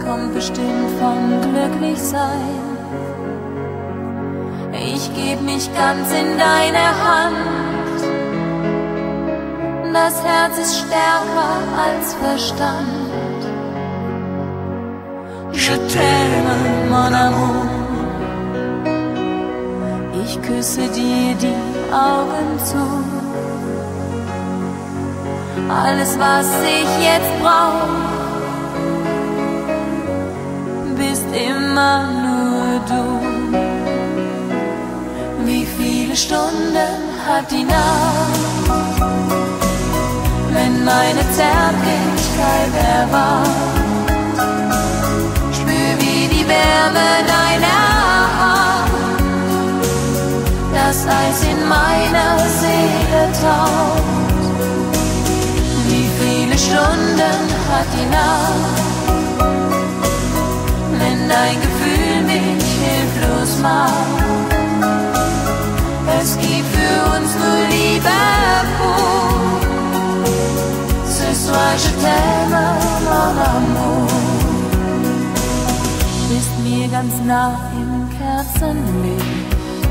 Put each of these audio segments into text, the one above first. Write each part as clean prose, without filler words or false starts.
kommt bestimmt vom Glücklichsein. Ich geb mich ganz in deine Hand. Das Herz ist stärker als Verstand. Je t'aime, mon amour. Ich küsse dir die Augen zu. Alles, was ich jetzt brauch, bist immer nur du. Wie viele Stunden hat die Nacht, wenn meine Zärtlichkeit erwacht? Spür, wie die Wärme deiner Hand das Eis in meiner Seele taucht. Wie viele Stunden hat die Nacht, wenn dein Gefühl mich hilflos macht? Es gibt für uns nur Liebe pur. Ce soir je t'aime, mon amour. Bist mir ganz nah im Kerzenlicht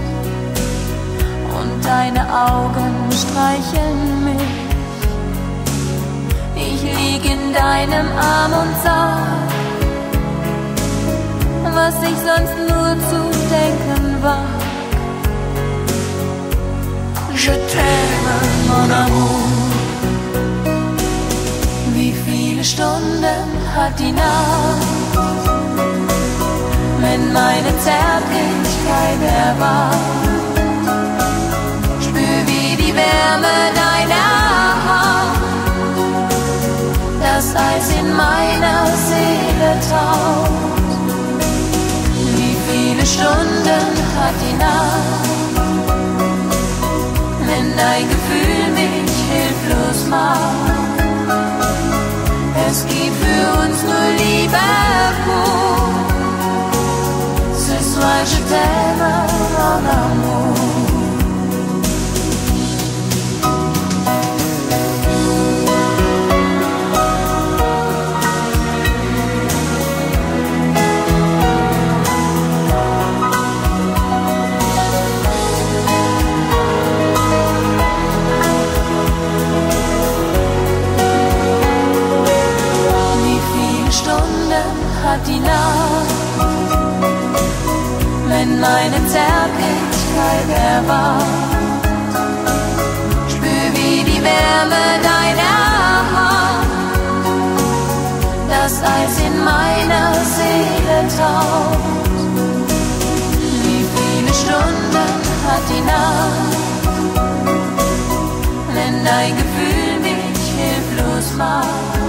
und deine Augen streicheln mich. Ich lieg in deinem Arm und sag, was ich sonst nur zu denken wag. Je t'aime, mon amour. Wie viele Stunden hat die Nacht, wenn meine Zärtlichkeit erwacht? Spür, wie die Wärme deiner Hand das Eis in meiner Seele taucht. Wie viele Stunden hat die Nacht, wenn dein Gefühl mich hilflos macht? Es gibt für uns nur Liebe pur. Ce soir je t'aime, mon amour. Hat die Nacht, wenn meine Zärtlichkeit erwacht? Spür, wie die Wärme deiner Hand das Eis in meiner Seele taucht. Wie viele Stunden hat die Nacht, wenn dein Gefühl mich hilflos macht?